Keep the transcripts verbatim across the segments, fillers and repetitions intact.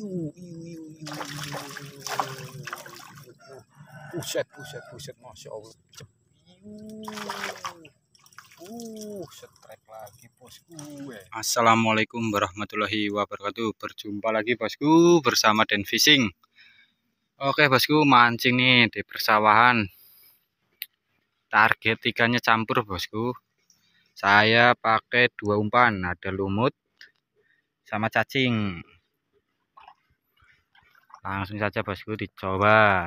Iu, iu, iu, iu. Buset, buset, buset, masya Allah. Uh, strike lagi bosku. Assalamualaikum warahmatullahi wabarakatuh. Berjumpa lagi bosku bersama Den Fishing. Oke bosku, mancing nih di persawahan. Target ikannya campur bosku. Saya pakai dua umpan, ada lumut sama cacing. Langsung saja bosku dicoba.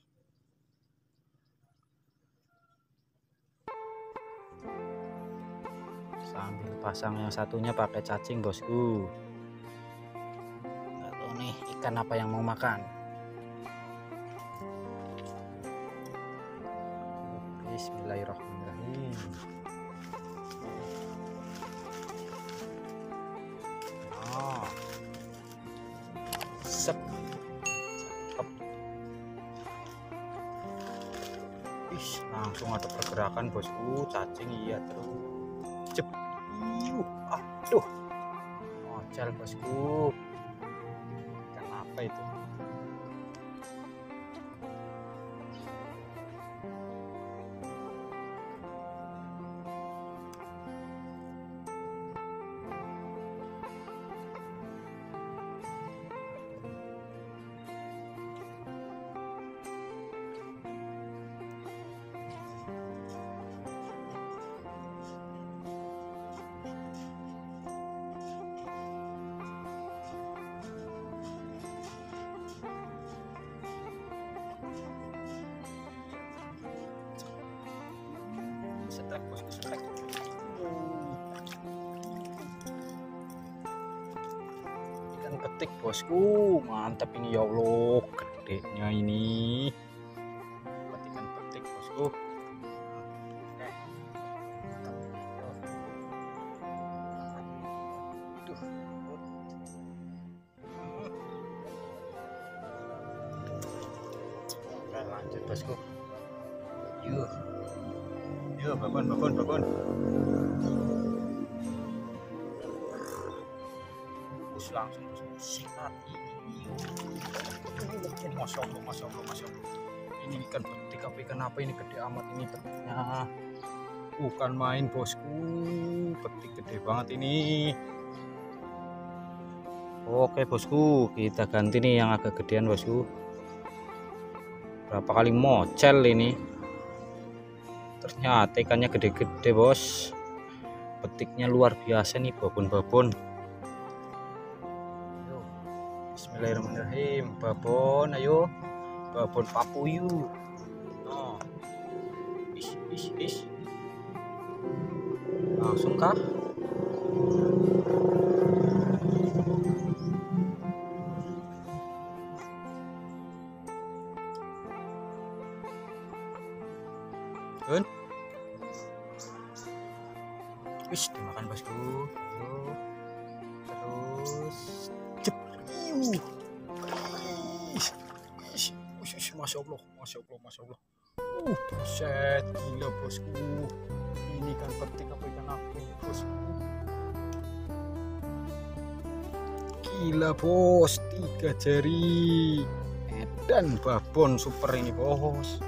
Sambil pasang yang satunya pakai cacing bosku. Nggak tahu nih ikan apa yang mau makan. Bismillahirrahmanirrahim. Oh. Sep. Ih, langsung ada pergerakan bosku, cacing iya terus. Cep. Iuh, aduh. Mocel bosku. Kenapa itu? Strike bosku, strike. Ikan petik bosku, mantap ini ya Allah, gedenya ini. Ikan petik bosku. Oke, lanjut bosku. Yuk. Yo, babon, babon, babon. Terus langsung sikat. Masya Allah, masya Allah, masya Allah. Ini ikan petik apa ikan apa ini, gede amat ini petiknya. Bukan main bosku, petik gede banget ini. Oke bosku, kita ganti nih yang agak gedean bosku. Berapa kali mocel ini? Ternyata ikannya gede-gede bos, petiknya luar biasa nih, babon-babon. Bismillahirrahmanirrahim, babon, ayo babon papuyu. Oh, is, is, is. Langsung kah? Kun. Wis, dimakan bosku. Ayo. Terus cep. Iu. Is. Is. Masya Allah, masya Allah, masya Allah. Uh, buset, gila bosku. Ini kan petik apa ikan apa ini bosku. Gila bos, tiga jari. Edan babon super ini bos.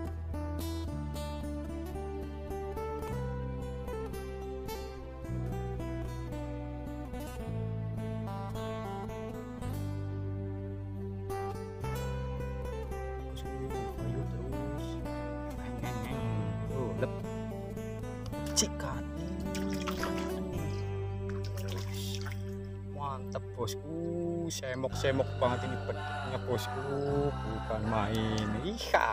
Cikan mantap bosku, semok-semok banget ini petiknya bosku, bukan main. Iya.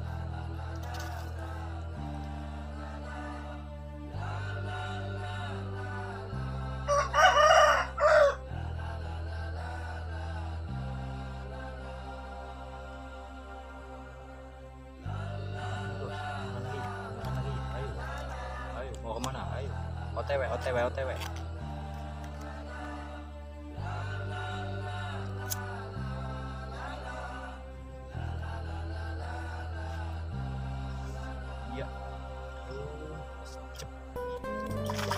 Mau kemana? Ayo, otw, otw, otw. Iya. Cep.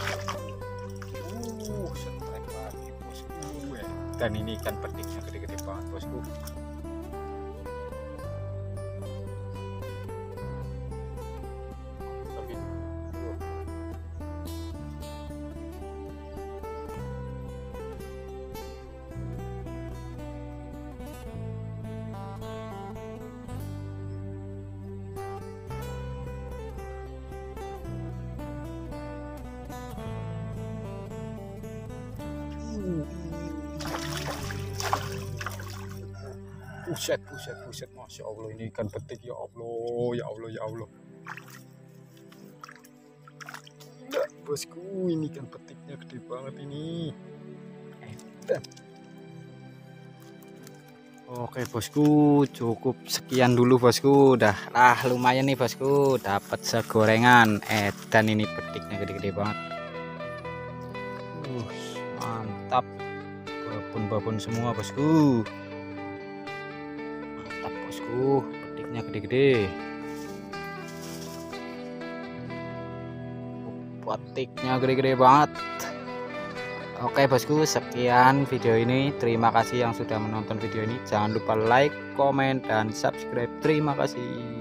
Uh, strike lagi bosku. Dan ini ikan petiknya gede-gede banget. bosku. Buset, buset, buset, masya Allah, ini ikan petik, ya Allah, ya Allah, ya Allah. Gila, bosku, ini ikan petiknya gede banget ini. Edan. Oke bosku, cukup sekian dulu bosku. Udah lah lumayan nih bosku, dapat segorengan. Edan, ini petiknya gede-gede banget. Uh, mantap. Babon-babon semua bosku. Bosku, petiknya gede-gede. Petiknya gede-gede banget. Oke bosku, sekian video ini. Terima kasih yang sudah menonton video ini. Jangan lupa like, komen, dan subscribe. Terima kasih.